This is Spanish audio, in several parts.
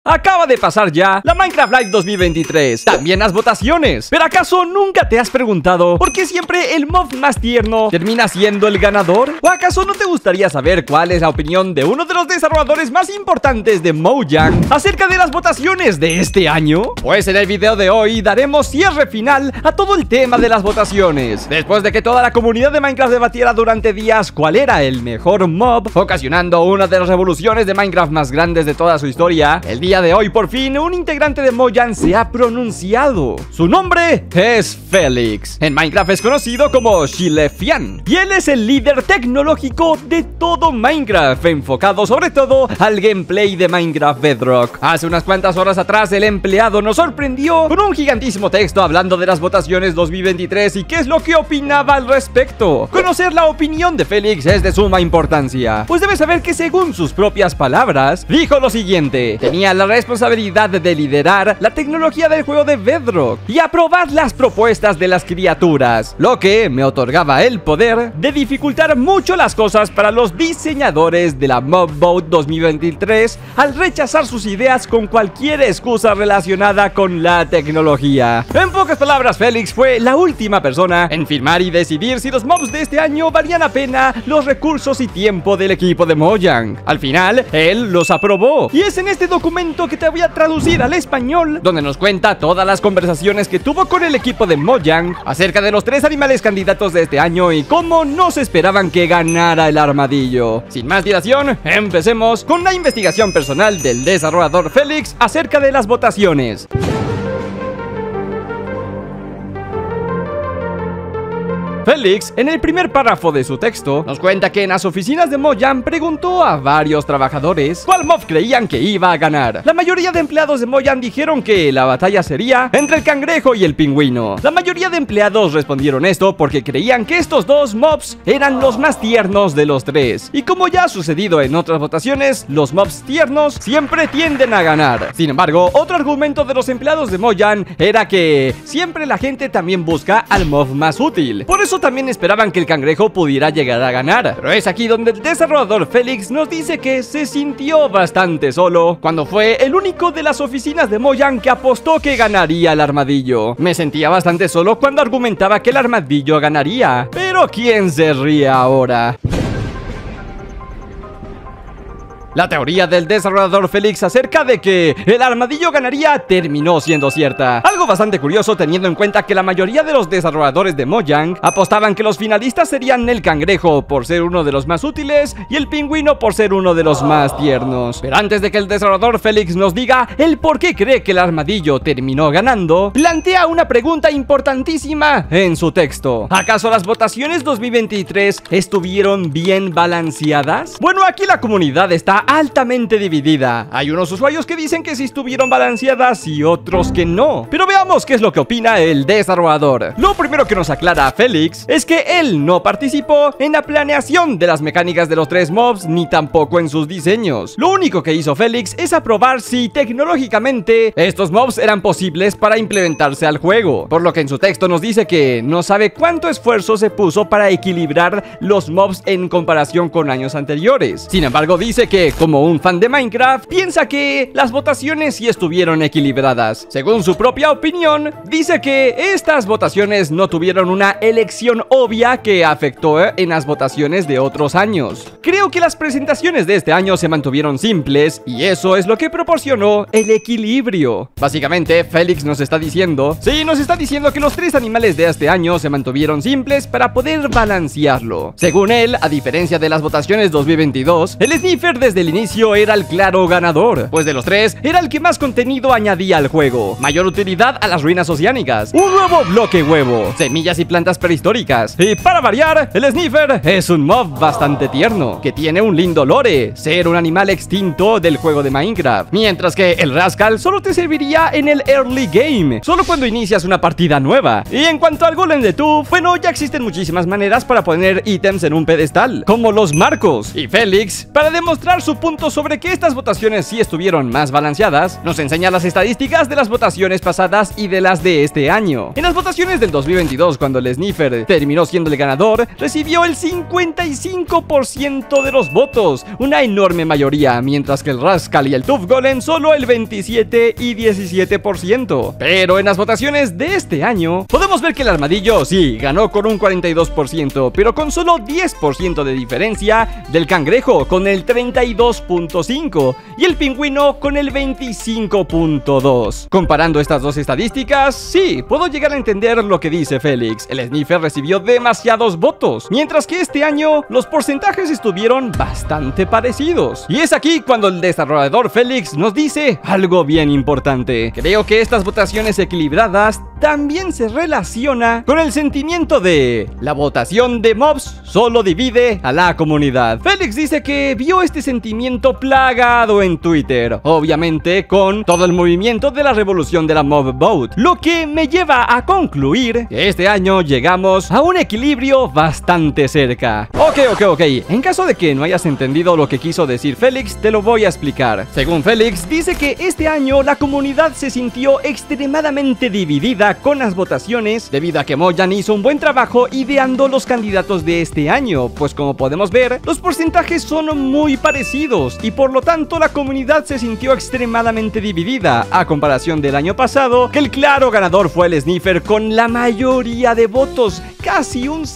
Acaba de pasar ya la Minecraft Live 2023, también las votaciones. ¿Pero acaso nunca te has preguntado por qué siempre el mob más tierno termina siendo el ganador? ¿O acaso no te gustaría saber cuál es la opinión de uno de los desarrolladores más importantes de Mojang acerca de las votaciones de este año? Pues en el video de hoy daremos cierre final a todo el tema de las votaciones, después de que toda la comunidad de Minecraft debatiera durante días cuál era el mejor mob, ocasionando una de las revoluciones de Minecraft más grandes de toda su historia. El día de hoy, por fin, un integrante de Mojang se ha pronunciado. Su nombre es Felix. En Minecraft es conocido como Shilefian, y él es el líder tecnológico de todo Minecraft, enfocado sobre todo al gameplay de Minecraft Bedrock. Hace unas cuantas horas atrás, el empleado nos sorprendió con un gigantísimo texto hablando de las votaciones 2023 y qué es lo que opinaba al respecto. Conocer la opinión de Felix es de suma importancia, pues debes saber que según sus propias palabras, dijo lo siguiente: tenía la responsabilidad de liderar la tecnología del juego de Bedrock y aprobar las propuestas de las criaturas, lo que me otorgaba el poder de dificultar mucho las cosas para los diseñadores de la Mob Vote 2023 al rechazar sus ideas con cualquier excusa relacionada con la tecnología. En pocas palabras, Felix fue la última persona en firmar y decidir si los mobs de este año valían la pena los recursos y tiempo del equipo de Mojang. Al final, él los aprobó, y es en este documento que te voy a traducir al español, donde nos cuenta todas las conversaciones que tuvo con el equipo de Mojang acerca de los 3 animales candidatos de este año y cómo no se esperaban que ganara el armadillo. Sin más dilación, empecemos con la investigación personal del desarrollador Felix acerca de las votaciones. Felix, en el primer párrafo de su texto, nos cuenta que en las oficinas de Mojang preguntó a varios trabajadores cuál mob creían que iba a ganar. La mayoría de empleados de Mojang dijeron que la batalla sería entre el cangrejo y el pingüino. La mayoría de empleados respondieron esto porque creían que estos dos mobs eran los más tiernos de los 3. Y como ya ha sucedido en otras votaciones, los mobs tiernos siempre tienden a ganar. Sin embargo, otro argumento de los empleados de Mojang era que siempre la gente también busca al mob más útil. Por eso también esperaban que el cangrejo pudiera llegar a ganar. Pero es aquí donde el desarrollador Felix nos dice que se sintió bastante solo cuando fue el único de las oficinas de Mojang que apostó que ganaría el armadillo. Me sentía bastante solo cuando argumentaba que el armadillo ganaría. Pero ¿quién se ríe ahora? La teoría del desarrollador Felix acerca de que el armadillo ganaría terminó siendo cierta. Algo bastante curioso teniendo en cuenta que la mayoría de los desarrolladores de Mojang apostaban que los finalistas serían el cangrejo por ser uno de los más útiles y el pingüino por ser uno de los más tiernos. Pero antes de que el desarrollador Felix nos diga el por qué cree que el armadillo terminó ganando, plantea una pregunta importantísima en su texto. ¿Acaso las votaciones 2023 estuvieron bien balanceadas? Bueno, aquí la comunidad está altamente dividida. Hay unos usuarios que dicen que sí estuvieron balanceadas y otros que no. Pero veamos qué es lo que opina el desarrollador. Lo primero que nos aclara Felix es que él no participó en la planeación de las mecánicas de los 3 mobs ni tampoco en sus diseños. Lo único que hizo Felix es aprobar si tecnológicamente estos mobs eran posibles para implementarse al juego, por lo que en su texto nos dice que no sabe cuánto esfuerzo se puso para equilibrar los mobs en comparación con años anteriores. Sin embargo, dice que como un fan de Minecraft, piensa que las votaciones sí estuvieron equilibradas. Según su propia opinión, dice que estas votaciones no tuvieron una elección obvia que afectó en las votaciones de otros años. Creo que las presentaciones de este año se mantuvieron simples y eso es lo que proporcionó el equilibrio. Básicamente, Felix nos está diciendo que los 3 animales de este año se mantuvieron simples para poder balancearlo. Según él, a diferencia de las votaciones 2022, el Sniffer desde el inicio era el claro ganador, pues de los 3 era el que más contenido añadía al juego, mayor utilidad a las ruinas oceánicas, un nuevo bloque huevo, semillas y plantas prehistóricas, y para variar, el Sniffer es un mob bastante tierno, que tiene un lindo lore, ser un animal extinto del juego de Minecraft, mientras que el Rascal solo te serviría en el early game, solo cuando inicias una partida nueva. Y en cuanto al Golem de Tuf, bueno, ya existen muchísimas maneras para poner ítems en un pedestal, como los marcos, y Felix, para demostrar su punto sobre que estas votaciones sí estuvieron más balanceadas, nos enseña las estadísticas de las votaciones pasadas y de las de este año. En las votaciones del 2022, cuando el Sniffer terminó siendo el ganador, recibió el 55% de los votos, una enorme mayoría, mientras que el Rascal y el Tuff Golem solo el 27 y 17%. Pero en las votaciones de este año, podemos ver que el Armadillo sí ganó con un 42%, pero con solo 10% de diferencia del Cangrejo con el 32.5% y el Pingüino con el 25.2%. Comparando estas dos estadísticas, sí, puedo llegar a entender lo que dice Félix. El Sniffer recibió demasiados votos, mientras que este año los porcentajes estuvieron bastante parecidos. Y es aquí cuando el desarrollador Félix nos dice algo bien importante. Creo que estas votaciones equilibradas también se relaciona con el sentimiento de la votación de mobs solo divide a la comunidad. Félix dice que vio este sentimiento plagado en Twitter, obviamente con todo el movimiento de la revolución de la mob vote, lo que me lleva a concluir que este año llegamos a un equilibrio bastante cerca. Ok, en caso de que no hayas entendido lo que quiso decir Félix, te lo voy a explicar. Según Félix, dice que este año la comunidad se sintió extremadamente dividida con las votaciones debido a que Mojang hizo un buen trabajo ideando los candidatos de este año, pues como podemos ver, los porcentajes son muy parecidos y por lo tanto la comunidad se sintió extremadamente dividida a comparación del año pasado, que el claro ganador fue el Sniffer con la mayoría de votos, casi un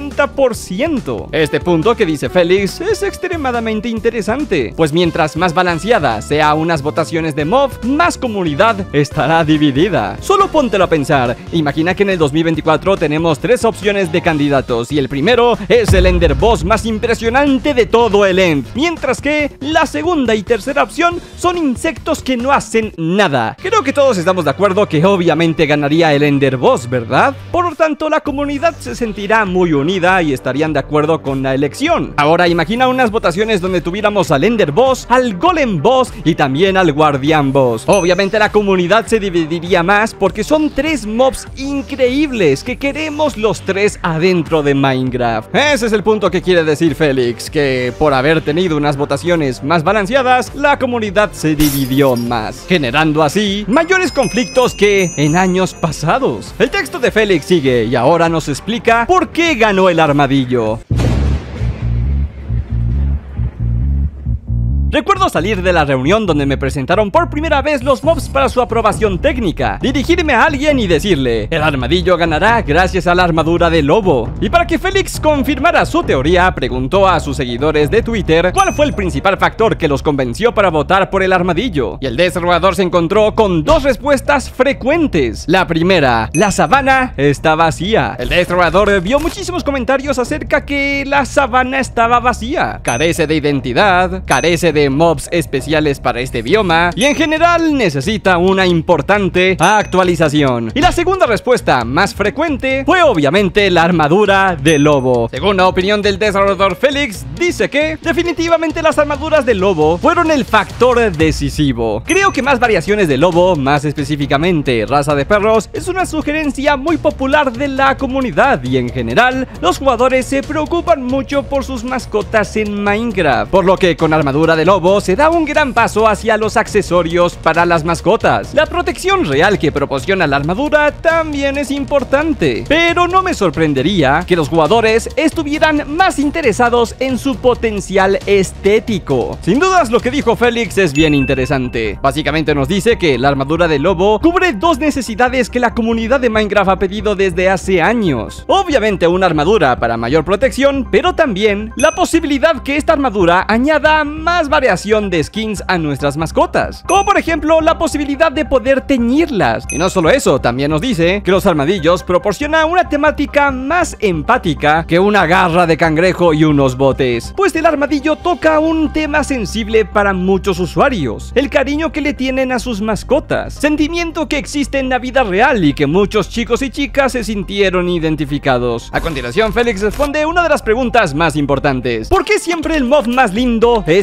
60%. Este punto que dice Félix es extremadamente interesante, pues mientras más balanceada sea unas votaciones de mob, más comunidad estará dividida. Solo póntelo a pensar, imagina que en el 2024 tenemos 3 opciones de candidatos y el primero es el Ender Boss más impresionante de todo el End, mientras que la segunda y tercera opción son insectos que no hacen nada. Creo que todos estamos de acuerdo que obviamente ganaría el Ender Boss, ¿verdad? Por lo tanto, la comunidad se sentirá muy unida y estarían de acuerdo con la elección. Ahora imagina unas votaciones donde tuviéramos al Ender Boss, al Golem Boss y también al Guardián Boss. Obviamente la comunidad se dividiría más porque son 3 mobs increíbles que queremos los 3 adentro de Minecraft. Ese es el punto que quiere decir Félix, que por haber tenido unas votaciones más balanceadas, la comunidad se dividió más, generando así mayores conflictos que en años pasados. El texto de Félix sigue y ahora nos explica por qué ganó el Armadillo. Recuerdo salir de la reunión donde me presentaron por primera vez los mobs para su aprobación técnica, dirigirme a alguien y decirle: el Armadillo ganará gracias a la armadura de lobo. Y para que Félix confirmara su teoría, preguntó a sus seguidores de Twitter cuál fue el principal factor que los convenció para votar por el Armadillo. Y el desarrollador se encontró con 2 respuestas frecuentes. La primera: la sabana está vacía. El desarrollador vio muchísimos comentarios acerca que la sabana estaba vacía, carece de identidad, carece de mobs especiales para este bioma y en general necesita una importante actualización. Y la segunda respuesta más frecuente fue obviamente la armadura de lobo. Según la opinión del desarrollador Félix, dice que definitivamente las armaduras de lobo fueron el factor decisivo. Creo que más variaciones de lobo, más específicamente raza de perros, es una sugerencia muy popular de la comunidad y en general los jugadores se preocupan mucho por sus mascotas en Minecraft, por lo que con armadura de lobo se da un gran paso hacia los accesorios para las mascotas. La protección real que proporciona la armadura también es importante, pero no me sorprendería que los jugadores estuvieran más interesados en su potencial estético. Sin dudas lo que dijo Félix es bien interesante. Básicamente nos dice que la armadura de lobo cubre 2 necesidades que la comunidad de Minecraft ha pedido desde hace años. Obviamente una armadura para mayor protección, pero también la posibilidad que esta armadura añada más variación de skins a nuestras mascotas, como por ejemplo la posibilidad de poder teñirlas. Y no solo eso, también nos dice que los armadillos proporcionan una temática más empática que una garra de cangrejo y unos botes, pues el armadillo toca un tema sensible para muchos usuarios: el cariño que le tienen a sus mascotas, sentimiento que existe en la vida real y que muchos chicos y chicas se sintieron identificados. A continuación, Félix responde una de las preguntas más importantes: ¿por qué siempre el mob más lindo es el ganador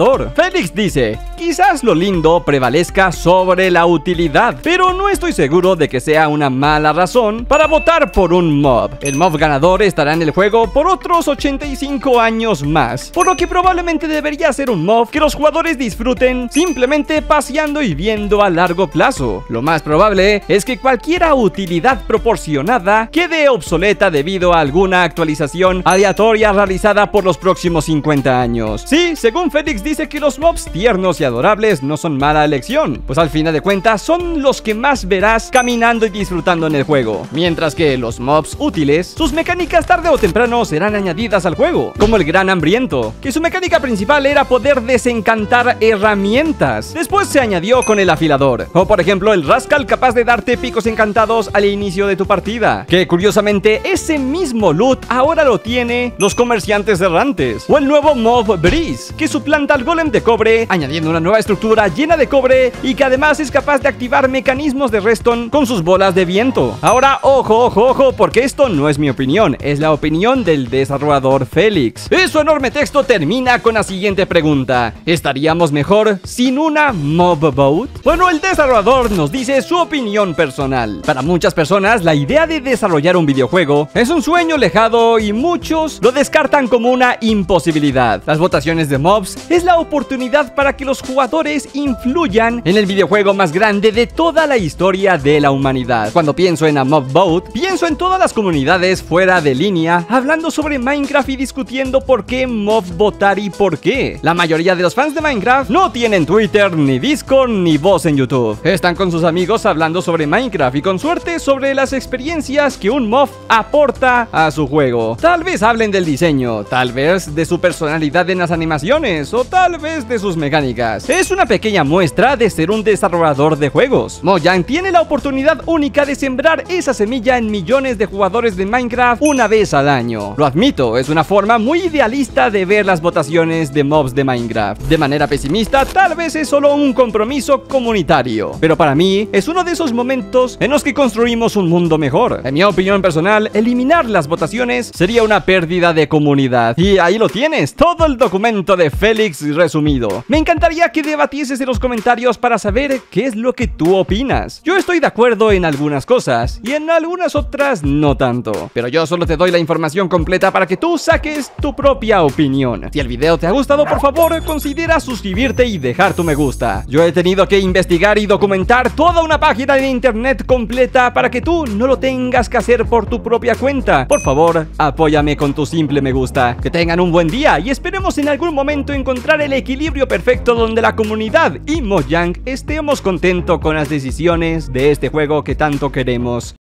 afilador. Félix dice: quizás lo lindo prevalezca sobre la utilidad, pero no estoy seguro de que sea una mala razón para votar por un mob. El mob ganador estará en el juego por otros 85 años más, por lo que probablemente debería ser un mob que los jugadores disfruten simplemente paseando y viendo a largo plazo. Lo más probable es que cualquier utilidad proporcionada quede obsoleta debido a alguna actualización aleatoria realizada por los próximos 50 años. Sí, según Félix dice que los mobs tiernos y adorables no son mala elección, pues al final de cuentas son los que más verás caminando y disfrutando en el juego, mientras que los mobs útiles, sus mecánicas tarde o temprano serán añadidas al juego, como el Gran Hambriento, que su mecánica principal era poder desencantar herramientas. Después se añadió con el afilador, o por ejemplo el Rascal, capaz de darte picos encantados al inicio de tu partida, que curiosamente ese mismo loot ahora lo tiene los comerciantes errantes, o el nuevo mob Breeze, que suplanta al golem de cobre añadiendo una nueva estructura llena de cobre y que además es capaz de activar mecanismos de redstone con sus bolas de viento. Ahora ojo, porque esto no es mi opinión, es la opinión del desarrollador Félix. Y su enorme texto termina con la siguiente pregunta: ¿estaríamos mejor sin una mob boat? Bueno, el desarrollador nos dice su opinión personal. Para muchas personas, la idea de desarrollar un videojuego es un sueño lejano y muchos lo descartan como una imposibilidad. Las votaciones de mobs es la oportunidad para que los jugadores influyan en el videojuego más grande de toda la historia de la humanidad. Cuando pienso en a mob vote, pienso en todas las comunidades fuera de línea hablando sobre Minecraft y discutiendo por qué mob votar y por qué. La mayoría de los fans de Minecraft no tienen Twitter, ni Discord, ni voz en YouTube. Están con sus amigos hablando sobre Minecraft y con suerte sobre las experiencias que un mob aporta a su juego. Tal vez hablen del diseño, tal vez de su personalidad en las animaciones, o tal vez de sus mecánicas. Es una pequeña muestra de ser un desarrollador de juegos. Mojang tiene la oportunidad única de sembrar esa semilla en millones de jugadores de Minecraft una vez al año. Lo admito, es una forma muy idealista de ver las votaciones de mobs de Minecraft. De manera pesimista, tal vez es solo un compromiso comunitario, pero para mí es uno de esos momentos en los que construimos un mundo mejor. En mi opinión personal, eliminar las votaciones sería una pérdida de comunidad. Y ahí lo tienes, todo el documento de Félix resumido. Me encantaría que debatieses en los comentarios para saber qué es lo que tú opinas. Yo estoy de acuerdo en algunas cosas y en algunas otras no tanto, pero yo solo te doy la información completa para que tú saques tu propia opinión. Si el video te ha gustado, por favor, considera suscribirte y dejar tu me gusta. Yo he tenido que investigar y documentar toda una página de internet completa para que tú no lo tengas que hacer por tu propia cuenta. Por favor, apóyame con tu simple me gusta. Que tengan un buen día y esperemos en algún momento encontrar el equilibrio perfecto donde la comunidad y Mojang estemos contentos con las decisiones de este juego que tanto queremos.